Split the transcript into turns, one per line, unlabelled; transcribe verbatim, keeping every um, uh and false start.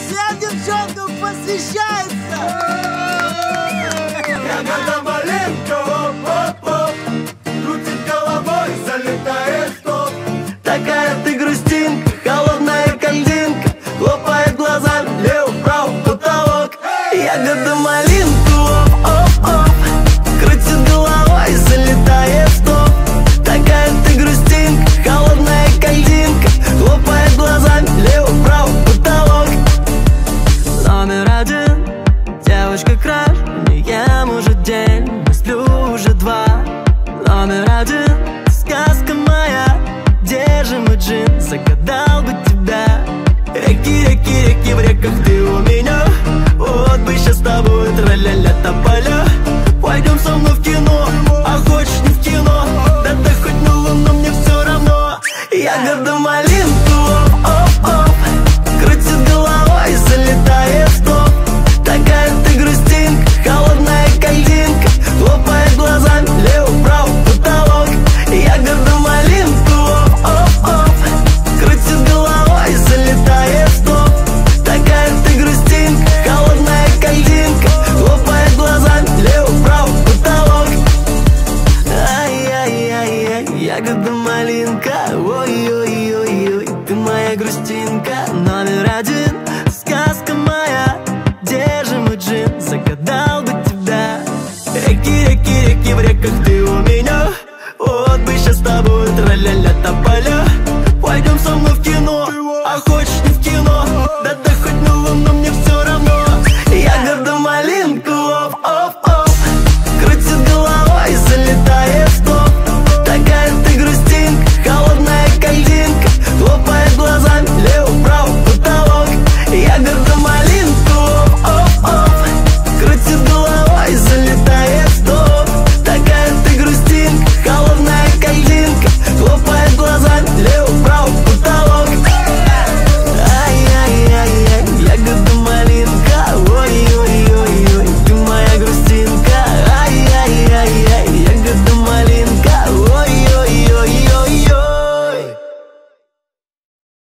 Всем девчонкам посвящается!
Ягода малинка, оп-оп-оп, крутит головой, залетает в топ.
Такая ты грустинка, холодная кандинка, хлопает глазами лево-вправо потолок. Ягода малинка, оп-оп-оп, крутит головой, залетает в топ. Такая ты грустинка, холодная кандинка, хлопает глазами лево-вправо потолок. Номер один, девочка краш, не ем уже день, не сплю уже два. Номер один, сказка моя, где же мой джин, загадал бы тебя. Реки, реки, реки в реках, ты у меня. Вот бы сейчас с тобой тра-ля-ля тополя. Пойдем со мной в кино, а хочешь не в кино, да ты хоть на луну, мне все равно. Ягода малинка, оп-оп-оп, крутит головой, залетает в топ. Такая ты грустинка, холодная кандинка, хлопает глазами лево-вправо потолок. Ягода малинка, оп-оп-оп, крутит головой, залетает в топ. Такая ты грустинка, холодная кандинка, хлопает глазами лево-вправо потолок. Ай-яй-яй-яй, ягода малинка, ой-ой-ой-ой, ты моя грустинка. Номер один,